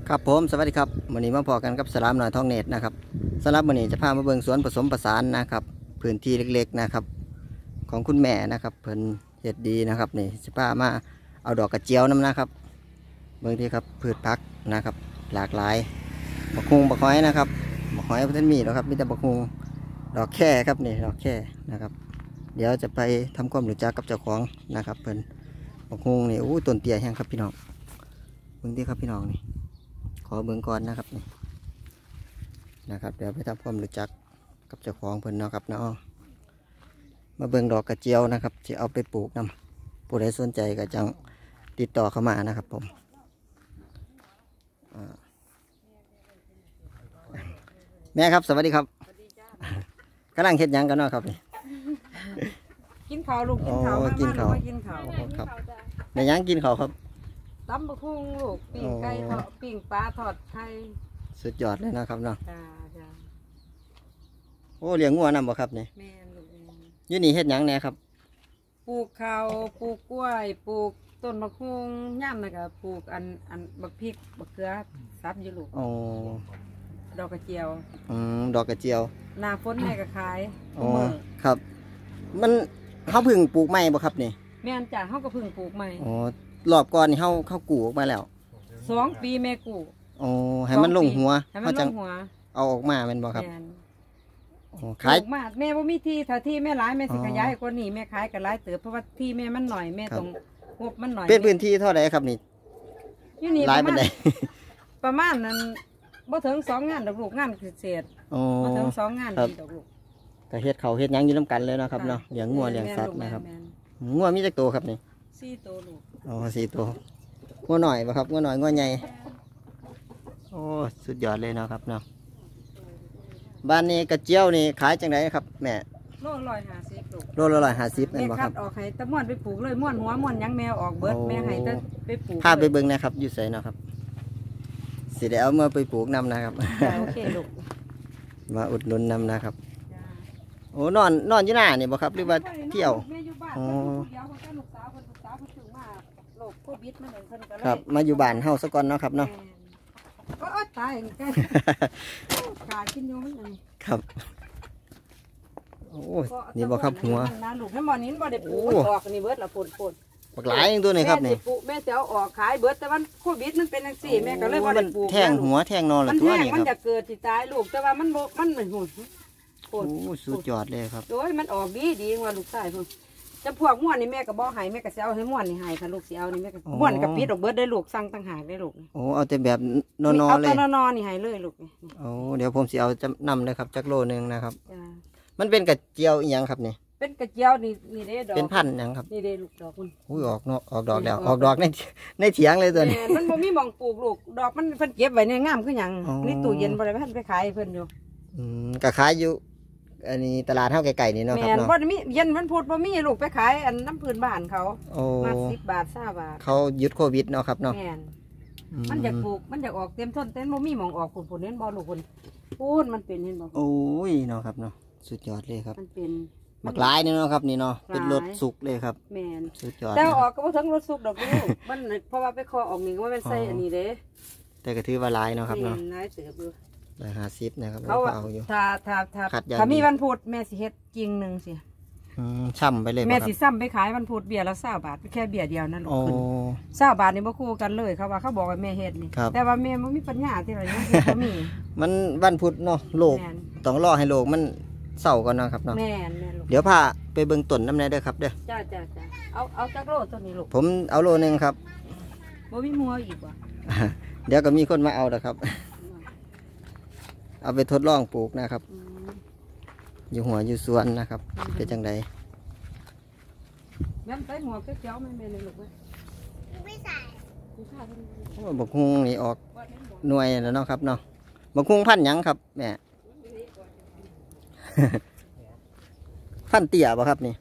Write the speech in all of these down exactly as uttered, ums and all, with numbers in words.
ครับผมสวัสดีครับวันนี้มาพอกันกับสลามหน่อยทองเน็ตนะครับสำหรับวันนี้จะพามาเบิ่งสวนผสมผสานนะครับพื้นที่เล็กๆนะครับของคุณแม่นะครับเพิ่นเฮ็ดดีนะครับนี่จะพามาเอาดอกกระเจียวน้ำนะครับเบิ่งที่ครับพืชผักนะครับหลากหลายบักฮุงบักหอยนะครับบักหอยเพิ่นมีแล้วครับมีแต่บักฮุงดอกแค่ครับนี่ดอกแค่นะครับเดี๋ยวจะไปทำความรู้จักกับเจ้าของนะครับเพิ่นบักฮุงนี่อู้ต้นเตี้ยแห้งครับพี่น้องเบิ่งที่ครับพี่น้องนี่ขอเบิ่งก่อนนะครับนี่นะครับเดี๋ยวไปทำความรู้จักกับเจ้าของเพิ่นเนาะครับเนาะมาเบิ่งดอกกระเจียวนะครับที่เอาไปปลูกนำผู้ใดสนใจก็จังติดต่อเข้ามานะครับผมแม่ครับสวัสดีครับกำลังเฮ็ดหยังกันเนาะครับนี่กินข้าวลูกกินข้าวกินข้าวกินข้าวครับในยังกินข้าวครับตำบักหุ่งลูกปิ้งไก่ทอดปิ้งปลาทอดไข่สุดยอดเลยนะครับเนาะจ้าจ้าโอ้เลี้ยงงัวนำบ่ครับนี่แม่ลูกอยู่นี่เฮ็ดหยังแน่ครับปลูกข้าวปลูกกล้วยปลูกต้นบักหุ่งย่ำนะครับปลูกอันอันบักพริกบักเกลือซับอยู่ลูกอ๋อดอกกระเจียวอืมดอกกระเจียวหน้าฝนแม่ก็ขายอ๋อครับมันเฮาพึ่งปลูกใหม่บ่ครับนี่แม่นจ้าเฮาก็พึ่งปลูกใหม่อ๋อรอบก่อนนี่เฮาเฮากู่ออกมาแล้วสองปีแม่กู่อ๋อให้มันลงหัวให้มันลงหัวเอาออกมาแม่นบ่ครับอ๋อขายออกมาแม่บ่มีที่ถ้าที่แม่หลายแม่สิขยายกว่านี้แม่ขายก็หลายเติบเพราะว่าที่แม่มันหน่อยแม่ต้องงบมันหน่อยเป็นพื้นที่เท่าไหร่ครับนี่อยู่นี่หลายปานใดประมาณนั้นบ่ถึงสองงานดอกลูกงานเศษอ๋อบ่ถึงสองงานดอกลูกก็เฮ็ดเขาเฮ็ดหยังอยู่นำกันเลยเนาะครับเนาะเลี้ยงงัวเลี้ยงสัตว์นะครับงัวมีจักตัวครับนี่สี่ตัวลูกอ๋อสี่ตัวงัวหน่อยป่ะครับงัวหน่อยงัวใหญ่โอ้สุดยอดเลยเนาะครับเนาะบ้านนี้กระเจียวนี่ขายจังไดครับแม่โลละร้อยห้าสิบลูกโลละร้อยห้าสิบนั่นบ่ครับแม่คัดออกให้ตะม่วนไปปลูกเลยม่วนหัวม่วนยังแมวออกเบิดแม่ให้ตะไปปลูกพาไปเบิ่งนะครับอยู่ไสเนาะครับสิได้เอาเมื่อไปปลูกนำนะครับโอเคลูกมาอุดหนุนนำนะครับโอ้นอนนอนอยู่หน้านี่บ่ครับหรือว่าเที่ยวอ๋อครับมาอยู่บ้านเฮาซะก่อนเนาะครับเนาะก็ตายแกขากินอยู่มั้งครับโอ้นี่บ่ครับหัวนะลูกให้หมอนี้บ่ได้ปลูกออกนี่เบิดละปุ่นปุ่นบักหลายอย่างตัวนี้ครับนี่แม่จะเอาออกขายเบิดแต่ว่าโควิดมันเป็นจังซี่แม่ก็เลยบ่ได้ปลูกแทงหัวแทงนอนละตัวนี้ครับมันจะเกิดสิตายลูกแต่ว่ามันบ่มันเหมือนหุ่นโอ้สุดยอดเลยครับโอ้ยมันออกดีดีว่าลูกชายพุ่นจะพวกม้วนนี่แม่ก็บ่ให้แม่ก็สิเอาให้ม้วนนี่ให้ค่ะลูกสิเอานี่แม่ก็ม้วนกับปิดออกเบิดได้ลูกสั่งต่างหากได้ลูกโอ้เอาแต่แบบนอนๆเลยเอาแต่นอนๆนี่ให้เลยลูกโอ้เดี๋ยวผมสิเอาจะนำเลยครับจักโลนึงนะครับมันเป็นกระเจียวอีหยังครับนี่เป็นกระเจียวนี่นี่เด้ดอกเป็นพันธุ์หยังครับนี่เด้ลูกดอกคุณอุ้ยออกเนาะออกดอกแล้วออกดอกในในเถียงเลยตัวนี้มันบ่มีหม่องปลูกลูกดอกมันเพิ่นเก็บไว้ในงามคือหยังนี่ตู้เย็นบ่ได้เพิ่นไปขายเพิ่นอยู่อืมก็ขายอยู่อันนี้ตลาดเท่าไก่ๆนี่เนาะครับเนาะบ่มีเย็นมันพูดบ่มีลูกไปขายอันน้ำพื้นบ้านเขามาสิบบาทห้าบาทเขาหยุดโควิดเนาะครับเนาะมันอยากปลูกมันอยากออกเต็มต้นเต็มบ่มีหม่องออกผลผลเน้นบ่ลูกคนพูดมันเป็นเห็นบ่โอ้ยเนาะครับเนาะสุดยอดเลยครับมันเป็นมักหลายนี่เนาะครับนี่เนาะเป็นรถสุกเลยครับแม่นสุดยอดแต่ออกก็บ่ถึงรถสุกดอกลูกมันเพราะว่าไปคอออกนี่ว่ามันใส่อันนี้เด้แต่ก็ถือว่าหลายเนาะครับเนาะหลายเสืออยู่ร้อยห้าสิบนะครับเขาเอาอยู่ถ้าถ้าถ้าถ้ามีวันพุธแม่สิเฮ็ดกิ่งหนึ่งสิช่ำไปเลยแม่สิซ้ำไปขายวันพุธเบียร์ละเศร้าบาทแค่เบียร์เดียวนั่นลูกขึ้นเศร้าบาทนี่บ่คู่กันเลยเขาว่าเขาบอกว่าแม่เฮ็ดนี่แต่ว่าแม่ไม่มีปัญญาที่ไรนี่เขามีมันวันพุธเนาะโลกต้องรอให้โลกมันเศร้าก่อนนะครับเนาะแม่แม่ลูกเดี๋ยวพาไปเบิ่งต้นน้ำแน่เด้อครับเด้อจ้าจ้าจ้าเอาเอาจักโลต้นนี้ลูกผมเอาโลนึงครับบ่มีมัวอีกว่ะเดี๋ยวก็มีคนมาเอาแล้วครับเอาไปทดลองปลูกนะครับอยู่หัวอยู่สวนนะครับเป็นจังไดงั้นใส่หัวเขียวไม่เป็นเลยลูกไม่ใส่บักฮุงนี่ออกหน่วยแล้วเนาะครับเนาะบักฮุงพันยังครับแม่พันเตี่ยบ่ครับนี่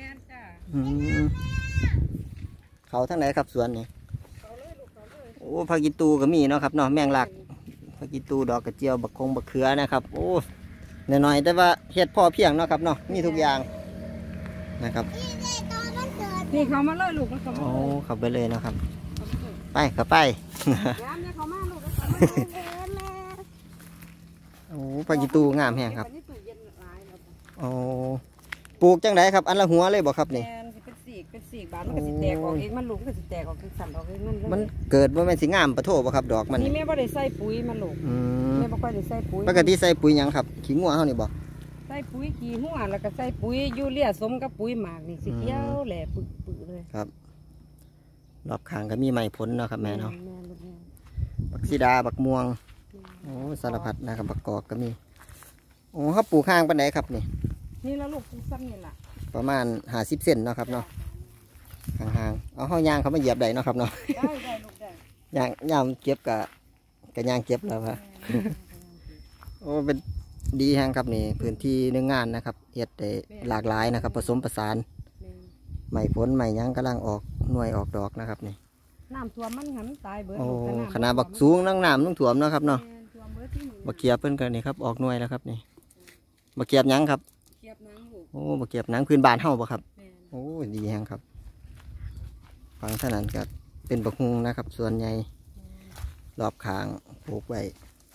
เขาทั้งไหนครับสวนนี่โอ้ผักกีตูก็มีเนาะครับเนาะแมงลักผักกีตูดอกกระเจียวบักคงบักเขือนะครับโอ้หน่อยๆแต่ว่าเฮ็ดพอเพียงเนาะครับเนาะมีทุกอย่างนะครับนี่เขามาเลยลูกเขามาโอ้เขาไปเลยนะครับไปเขาไปย้ำเนี่ยเขามาลูกโอ้ผักกีตูงามแฮงครับโอ้ปลูกจังไดครับอันละหัวเลยบ่ครับนี่เป็นสีกเป็นสีกบานมันก็สิแตกออกเองมันหลุมก็สิแตกออกสั่นออกเองมันมันเกิดว่ามันสิงามปะโถบ่ครับดอกมันนี่แม่บ่ได้ใส่ปุ๋ยมันหลุมแม่บ่ค่อยได้ใส่ปุ๋ยปกติใส่ปุ๋ยหยังครับขี้งัวเฮานี่บ่ใส่ปุ๋ยขี้หัวแล้วก็ใส่ปุ๋ยยูเรียสมกับปุ๋ยหมากนี่สิเขียวแหล่ปึกๆเลยครับรอบข้างก็มีไม้ผลเนาะครับแม่เนาะบักสีดาบักม่วงโอ้สารพัดนะครับบักกอกก็มีโอ้เขาปลูกข้างปานไหนครับนี่นี่แล้วลูกปลูกซ้ำนี่ล่ะประมาณห้าสิบเซนเนาะครับเนาะห่างๆเอาเฮายางเขามาเหยียบได้เนาะครับเนาะได้ได้ลูกได้ยางยางเก็บกับกับยางเก็บแล้วครับโอ้เป็นดีแฮงครับนี่พื้นที่เนื้องานนะครับเฮ็ดได้หลากหลายนะครับผสมผสานใหม่ผลใหม่ยังกำลังออกหน่วยออกดอกนะครับนี่น้ำท่วมมันหันตายเบิดโอ้ขนาดบักสูงนั่งน้ำต้องถ่วมเนาะครับเนาะบักเกียบเพิ่นกันนี่ครับออกหน่วยแล้วครับนี่บักเกียบยังครับโอ้บักเกียบหนังพื้นบ้านเฮาบ่ครับโอ้ดีแฮงครับฝั่งถนนก็เป็นบักฮุงนะครับส่วนใหญ่รอบข้างปลูกไว้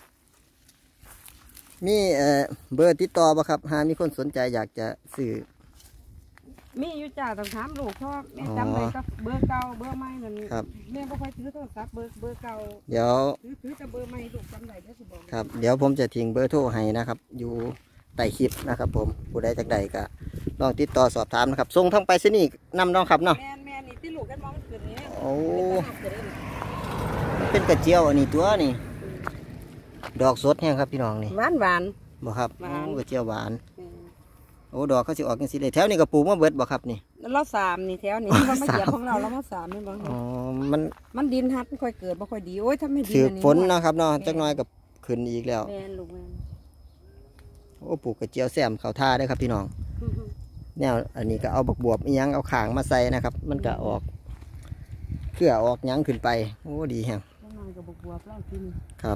มีเอ่อเบอร์ติดต่อบ่ครับหามีคนสนใจอยากจะซื้อมีอยู่จ่าต้องถามลูกเพราะแม่จำได้ก็เบอร์เก่าเบอร์ใหม่นั่นแม่บ่ค่อยถือโทรศัพท์เบอร์เบอร์เก่าเดี๋ยวถือถือแต่เบอร์ใหม่ลูกจำได้เดี๋ยวสิบอกครับเดี๋ยวผมจะทิ้งเบอร์โทรให้นะครับอยู่ใต้คลิปนะครับผมผู้ใดจากใดก็ลองติดต่อสอบถามนะครับส่งทางไปสนีนำน้องครับเนาะแม่แม่นี่ที่ลูกกันมองขึ้นนี่โอ้เป็นกระเจียวอันนี้ตัวนี่ดอกสดแห้งครับพี่น้องนี่หวานหวานบ่ครับโอ้กระเจียวหวานโอ้ดอกเขาสิออกกันสิเลยแถวนี้ก็ปลูกมาเบิดบ่ครับนี่เราสามนี่แถวนี้มันมาเหยียบของเราเรามาสามนี่บ่อ๋อมันมันดินฮัดไม่ค่อยเกิดไม่ค่อยดีโอ้ยถ้าไม่ดีถือฝนนะครับเนาะจักน้อยกับขึ้นอีกแล้วแม่ลูกแม่โอ้ปลูกกระเจียวแซมเขาท่าได้ครับพี่น้องแนวอันนี้ก็เอาบักบวบอีหยังเอาขางมาใส่นะครับมันก็ออกเพื่อออกยังขึ้นไปโอ้ดีแฮงครับ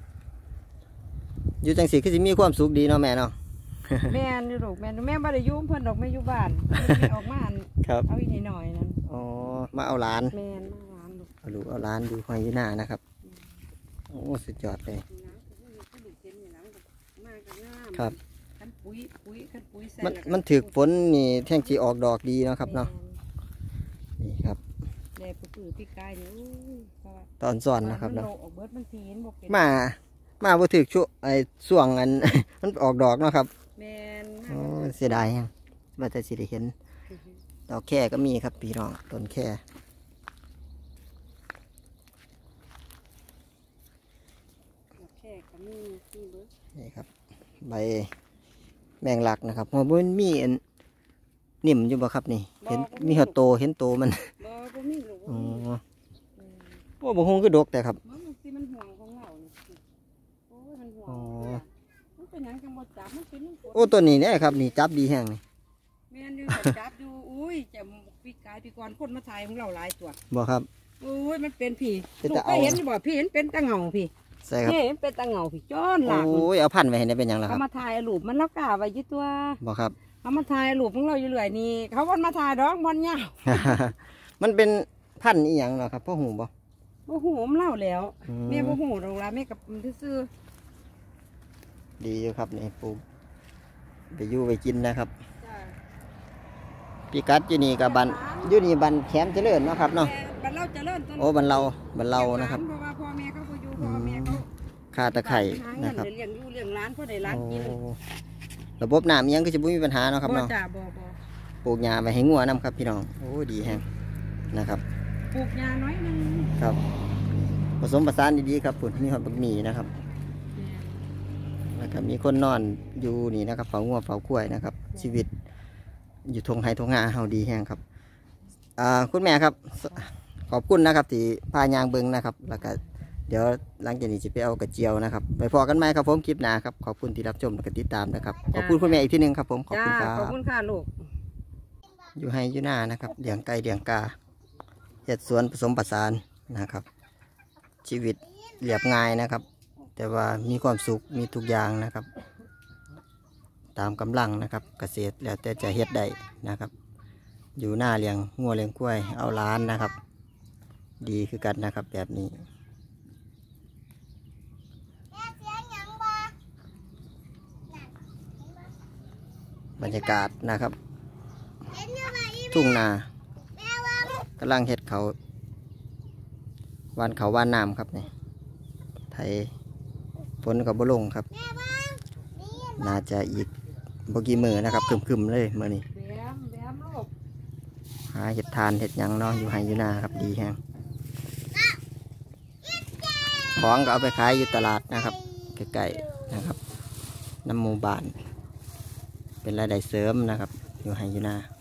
อยู่จังสีคือสิมีความสุขดีเนาะแม่เนาะแม่นี่ลูกแม่แม่ไม่ได้ยุ่งเพิ่นดอกไม่อยู่บ้านออกมาเอาอีกนิดหน่อยนั่นอ๋อมาเอาหลานแม่มาหลานลูกเอาลูกเอาหลานดูหอยยีน่านะครับโอ้สุดยอดเลยครับมันมันถือฝนนี่แท่งจีออกดอกดีนะครับเนาะนี่ครับตอนสอนนะครับเนาะมามาบ่ถือช่วงไอ้ส่วงอันมันออกดอกเนาะครับโอ้เสียดายยังว่าจะสิได้เห็นดอกแค่ก็มีครับพี่น้องต้นแค่นี่ครับใบแมงลักนะครับเพราะมันมีอันนิ่มอยู่บ่ครับนี่เห็นมีหัวโตเห็นโตมันอ๋อโอ้บ่คงคือดกแต่ครับโอ้ตัวนี้เนี่ยครับนี่จับดีแห้งนี่แม่นดูจับดูอุ้ยจะปีกายปีก่อนคนมาถ่ายของเราหลายตัวบ่ครับอุ้ยมันเป็นผีลูกก็เห็นบ่พี่เห็นเป็นตะเงาพี่ใช่ครับเห็นเป็นตะเงาพี่จ้อนหลักโอ้ยเอาพันไว้ให้ได้เป็นอย่างไรครับเขามาถ่ายรูปมันแล้วกาไว้ยี่ตัวบ่ครับเขามาถ่ายรูปของเราอยู่เรื่อยนี่เขาวันมาถ่ายดอกบอลเนี่ยมันเป็นพันอีหยังเนาะครับพ่อหูบ่พ่อหูมเล่าแล้วแม่พ่อหูเราละแม่กับซื้อดีอยู่ครับนี่ปลูกไปอยู่ไปกินนะครับพี่กัดอยู่นี่กับบันอยู่นี่บันแขมเจริญเนาะครับเนาะบันเราเจริญโอ้บันเราบันเรานะครับเพราะว่าพ่อแม่เขาไปอยู่พ่อแม่เขาคาตะไคร่นะครับเลี้ยงอยู่เลี้ยงร้านเพราะได้ร้านกินระบบน้ำยังก็จะไม่มีปัญหาเนาะครับเนาะปลูกหญ้าไปให้งัวน้ำครับพี่น้องโอ้ดีแฮงนะครับปลูกหญ้าน้อยนึงครับผสมผสานดีๆครับปุ่นมีหอดบักหมี่นะครับนะครับมีคนนอนอยู่นี่นะครับเฝ้างัวเฝ้ากล้วยนะครับชีวิตอยู่ทงไฮทงงาเฮาดีแห้งครับคุณแม่ครับขอบคุณนะครับที่พายางเบิงนะครับแล้วก็เดี๋ยวหลังจากนี้จะไปเอากระเจียวนะครับไปพอกันไหมครับผมคลิปหน้าครับขอบคุณที่รับชมและติดตามนะครับขอบคุณคุณแม่อีกทีหนึ่งครับผมขอบคุณครับขอบคุณค่ะลูกอยู่ให้อยู่หน้านะครับเลี้ยงไก่เลี้ยงกาเฮ็ดสวนผสมผสานนะครับชีวิตเรียบง่ายนะครับแต่ว่ามีความสุขมีทุกอย่างนะครับตามกำลังนะครับเกษตรแล้วแต่จะเฮ็ดได้นะครับอยู่หน้าเลี้ยงงัวเลี้ยงกล้วยเอาล้านนะครับดีคือกันนะครับแบบนี้บรรยากาศนะครับทุ่งนากำลังเห็ดเขาวานเขาวานน้ำครับนี่ไทยฝนกับบ่ลงครับน่าจะอีกบ่กี่มือนะครับคึมๆเลยมื้อนี้หาเห็ดทานเห็ดหยังเนาะอยู่ไฮอยู่นาครับดีแฮงของก็เอาไปขายอยู่ตลาดนะครับใกล้ๆนะครับน้ำหมู่บ้านเป็นรายได้เสริมนะครับอยู่ไฮอยู่นา